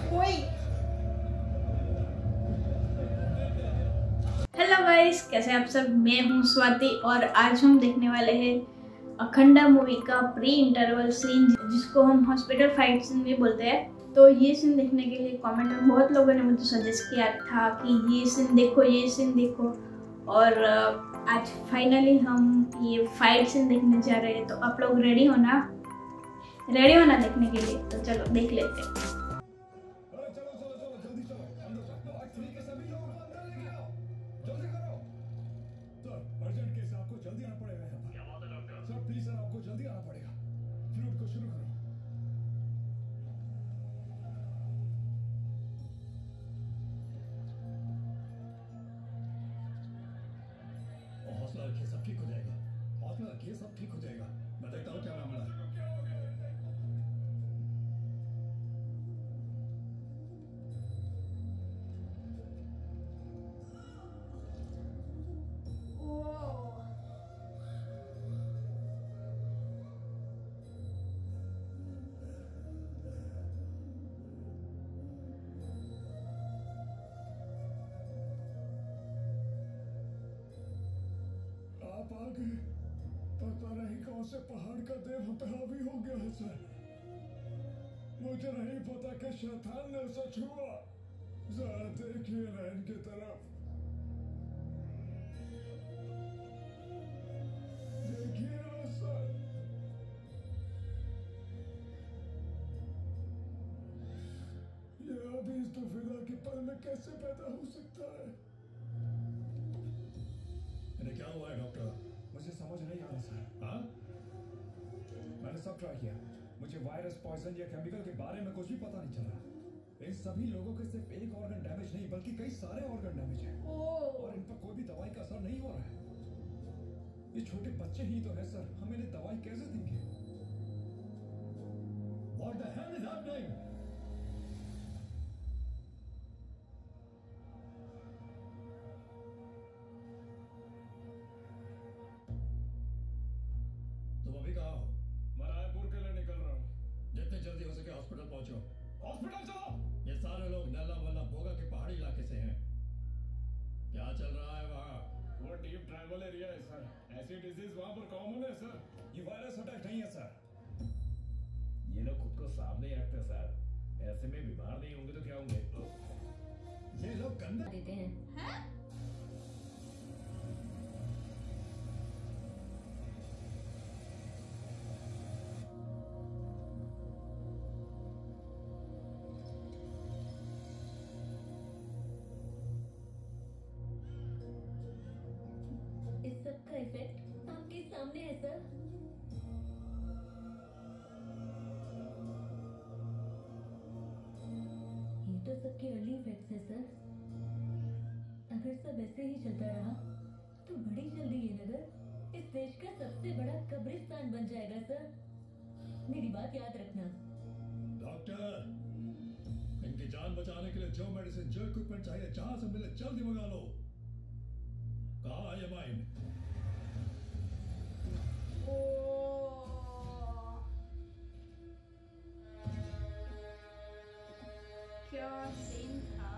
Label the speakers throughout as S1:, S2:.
S1: कोई। Hello guys, कैसे आप सब। मैं हूं स्वाति और आज हम देखने वाले हैं अखंडा मूवी का प्री इंटरवल सीन, जिसको हम हॉस्पिटल फाइट सीन भी बोलते हैं। तो ये सीन देखने के लिए कमेंट में बहुत लोगों ने मुझे सजेस्ट किया था कि ये सीन देखो, ये सीन देखो। और आज फाइनली हम ये फाइट सीन देखने जा रहे हैं। तो आप लोग रेडी हो ना देखने के लिए? तो चलो देख लेते हैं।
S2: अर्जेंट केस है, आपको जल्दी आना पड़ेगा यहाँ पर। क्या बात है डॉक्टर? सर प्लीज सर, आपको जल्दी आना पड़ेगा। फ्लूइड को शुरू करो। हौसला रखिए, सब ठीक हो जाएगा। हौसला रखिए, सब ठीक हो जाएगा। मैं देखता हूँ क्या मामला है। आप आ गए। पता नहीं कौन से पहाड़ का देव हम पे हावी हो गया है सर। मुझे नहीं पता कि शैतान ने उसे छुआ। जरा देखिए ना इनकी तरफ, देखिए ना सर। ये अभी इस दुविधा के पल में कैसे पैदा हो सकता है? इन्हें क्या हुआ है डॉक्टर? मुझे समझ नहीं आ रहा सर। हाँ? मैंने सब ट्राई किया। मुझे वायरस, पॉइजन या केमिकल के बारे में कुछ भी पता नहीं चल रहा। इन सभी लोगों के सिर्फ एक ऑर्गन डैमेज नहीं, बल्कि कई सारे ऑर्गन डैमेज हैं। और इन पर कोई भी दवाई का असर नहीं हो रहा है। ये छोटे बच्चे ही तो हैं सर, हम इन्हें दवाई कैसे देंगे? What the hell is happening? तुम अभी कहाँ हो? मैं रायपुर के लिए निकल रहा हूँ। जितने जल्दी हो सके हॉस्पिटल पहुंचो। हॉस्पिटल चलो। ये सारे लोग नल्ला वल्ला बोगा के पहाड़ी इलाके से हैं। क्या चल रहा है वहाँ? वो डीप ट्राइबल एरिया है सर। ऐसी डिजीज वहाँ पर कॉमन है सर। ये वायरस अटैक नहीं है सर। ये लोग खुद को सामने ही रखते हैं सर। ऐसे में बीमार नहीं होंगे तो क्या होंगे? ये लोग गंदा देते हैं।
S3: इस सब का इफेक्ट आपके सामने है सर। ये तो सबके अर्ली इफेक्ट्स है सर। अगर सब ऐसे ही चलता रहा तो बड़ी जल्दी ये नगर इस देश का सबसे बड़ा कब्रिस्तान बन जाएगा सर। मेरी बात याद रखना।
S2: डॉक्टर, इनकी जान बचाने के लिए जो मेडिसिन, जो इक्विपमेंट चाहिए, जहां से मिले जल्दी मंगा लो। कहाँ है ये माइन?
S1: क्या सीन था।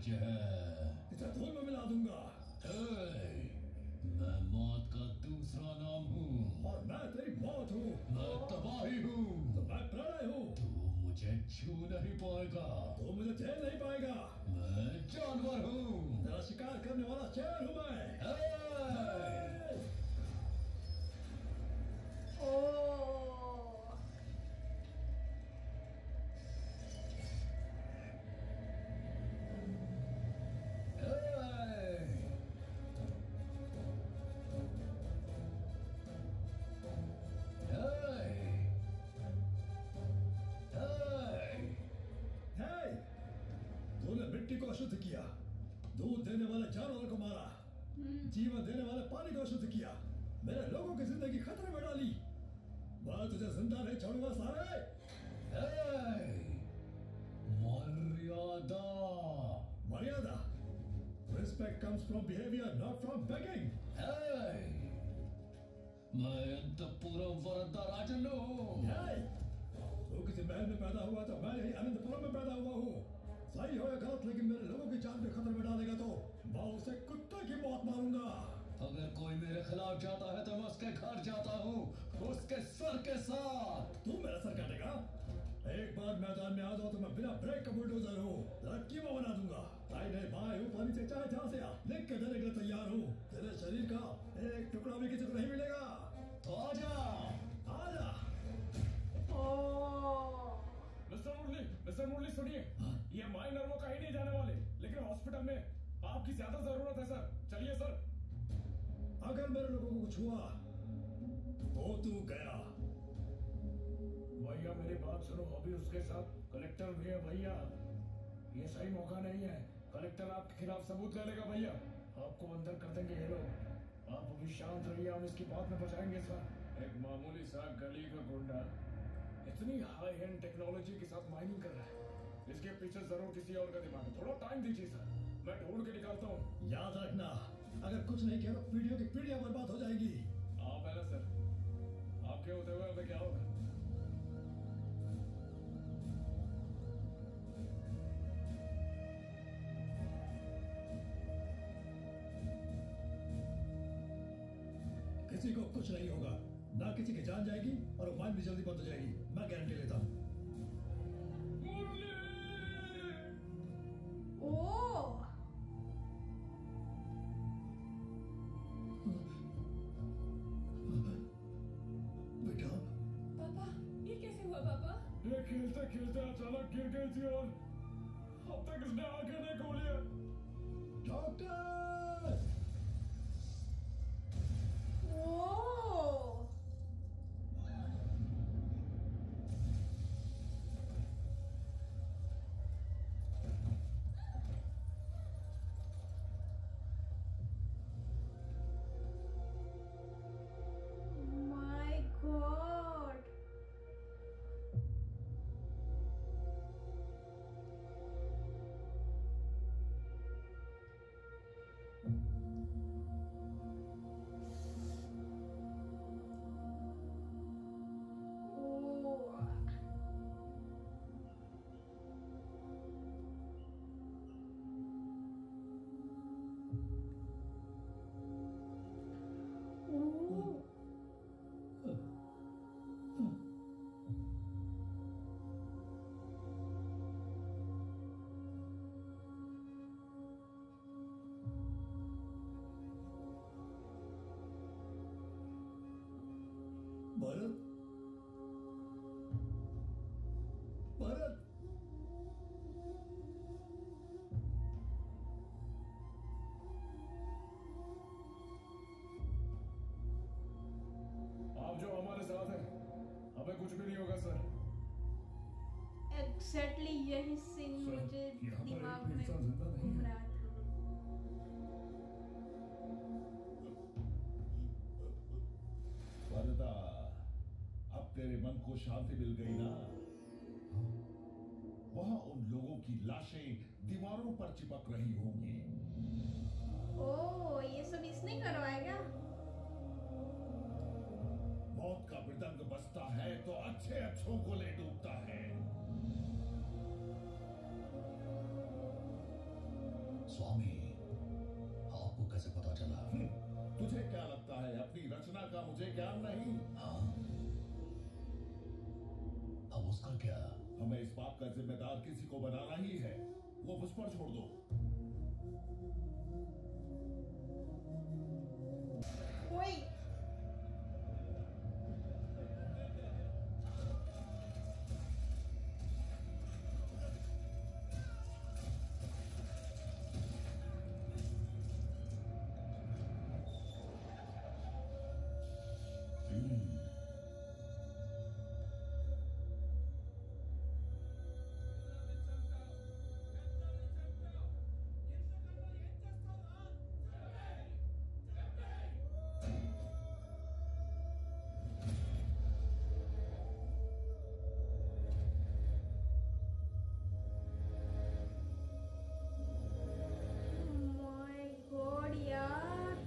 S2: सच है। इसे धूल में मिला दूंगा। मैं मौत का दूसरा नाम हूँ और मैं तेरी मौत हूँ। मैं तबाही हूँ तो मैं प्रलय हूँ। तू मुझे छू नहीं पाएगा। तू मुझे झेल नहीं पाएगा। मैं जानवर हूँ। तेरा शिकार करने वाला शेर हूँ मैं। तूने मिट्टी को अशुद्ध किया, दूध देने वाले जानवरों को मारा, जीवन देने वाले पानी को अशुद्ध किया, मेरे लोगों की जिंदगी खतरे में डाली। मैं तुझे जिंदा नहीं छोड़ूंगा सारे। मर्यादा। मर्यादा। Respect comes from behavior, not from begging. मैं अंतपुरम वरदराजन हूँ। तू किसी महल में पैदा हुआ तो मैं यही अनंतपुरम में पैदा हुआ हूँ। सही हो या गलत, लेकिन मेरे लोगों की जान को खतरे में डालेगा तो मैं उसे कुत्ते की मौत मारूंगा। अगर कोई मेरे खिलाफ जाता है तो मैं उसके घर जाता हूँ, उसके सर के साथ। तू मेरा सर काटेगा? एक बार मैदान में आ जाओ तो मैं बिना ब्रेक का बुलडोजर हूँ, तेरा कीमा बना दूंगा। भाई नहीं भाई हूँ, पानी से चाहे जहाँ से आ, लिख के देने के लिए तैयार हूँ। तेरे शरीर का एक टुकड़ा भी किसी को नहीं मिलेगा। तो आजा, आजा।
S4: मिस्टर मुरली सुनिए, ये माइनर वो कहीं नहीं जाने वाले, लेकिन हॉस्पिटल में आपकी ज्यादा जरूरत है सर। चलिए सर।
S2: अगर मेरे लोगों को कुछ हुआ तो तू गया।
S4: भैया मेरी बात सुनो, अभी उसके साथ कलेक्टर भी है भैया। ये सही मौका नहीं है, कलेक्टर आपके खिलाफ सबूत ले लेगा भैया, आपको अंदर कर देंगे ये लोग। आप अभी शांत रहिए, हम इसकी बात में बचाएंगे सर। एक मामूली सा गली का गुंडा इतनी हाई एंड टेक्नोलॉजी के साथ माइनिंग कर रहा है, इसके पीछे जरूर किसी और का दिमाग है। थोड़ा टाइम दीजिए सर, मैं ढूंढ के निकालता हूँ।
S2: याद रखना, अगर कुछ नहीं किया तो पीढ़ियों की पीढ़ियां बर्बाद हो जाएंगी।
S4: आप है ना सर, आपके होते हुए हमें क्या होगा?
S2: किसी को कुछ नहीं होगा, ना किसी की जान जाएगी और वो माइन भी जल्दी बंद हो जाएगी, मैं गारंटी लेता हूँ। बेटा।
S3: पापा, ये कैसे हुआ पापा?
S4: ये खेलते खेलते अचानक गिर गई थी और अब तक इसने आंखें नहीं खोली है।
S2: डॉक्टर! भरत, भरत,
S4: आप जो हमारे साथ हैं, हमें कुछ भी नहीं होगा सर।
S1: एग्जैक्टली यही सीन मुझे दिमाग में घूम रहा था।
S2: भरता, अब तेरे मन को शांति मिल गई ना? वहां उन लोगों की लाशें दीवारों पर चिपक रही होंगी।
S1: ओह, ये सब इसने करवाएगा?
S2: मौत का मृदंग बजता है तो अच्छे अच्छों को ले डूबता है। स्वामी, आपको कैसे पता चला? तुझे क्या लगता है अपनी रचना का मुझे ज्ञान नहीं? हाँ, अब उसका क्या? हमें इस बात का जिम्मेदार किसी को बनाना ही है, वो मुझ पर छोड़ दो।
S1: माय गॉड यार,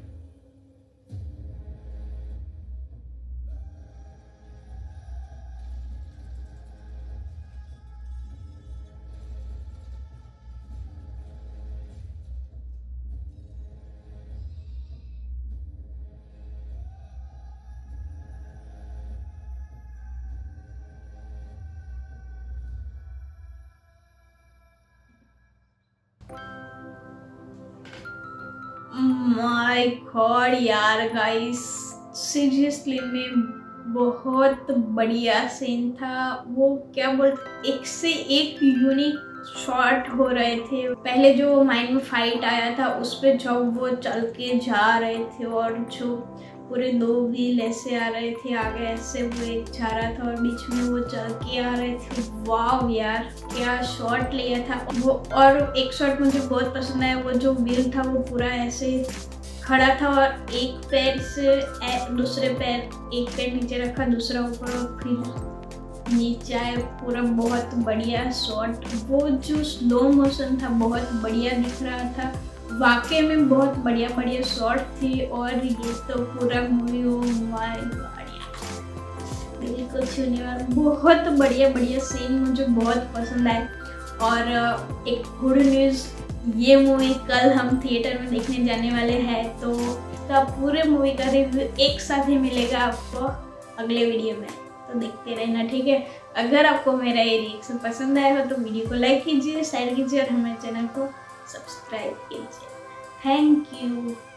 S1: माय गॉड यार गाइस, सीरियसली में बहुत बढ़िया सीन था। वो क्या बोलते, एक से एक यूनिक शॉट हो रहे थे। पहले जो माइंड में फाइट आया था उस पे जब वो चल के जा रहे थे और जो पूरे दो व्हील ऐसे आ रहे थे आगे, ऐसे वो एक जा रहा था और बीच में वो चल के आ रहे थे। वाव यार, क्या शॉट लिया था वो। और एक शॉट मुझे बहुत पसंद आया, वो जो व्हील था वो पूरा ऐसे खड़ा था और एक पैर से दूसरे पैर, एक पैर नीचे रखा, दूसरा ऊपर और फिर नीचे आए। पूरा बहुत बढ़िया शॉट। वो जो स्लो मोशन था बहुत बढ़िया दिख रहा था। वाकई में बहुत बढ़िया बढ़िया शॉट थी। और ये तो पूरा मूवी, ओ माय गॉड, दिल को छूने वाला बहुत बढ़िया बढ़िया सीन मुझे बहुत पसंद आए। और एक गुड न्यूज़, ये मूवी कल हम थिएटर में देखने जाने वाले हैं, तो इसका पूरे मूवी का रिव्यू एक साथ ही मिलेगा आपको अगले वीडियो में, तो देखते रहना, ठीक है। अगर आपको मेरा ये रिएक्शन पसंद आया हो तो वीडियो को लाइक कीजिए, शेयर कीजिए और हमारे चैनल को सब्सक्राइब कीजिए। Thank you.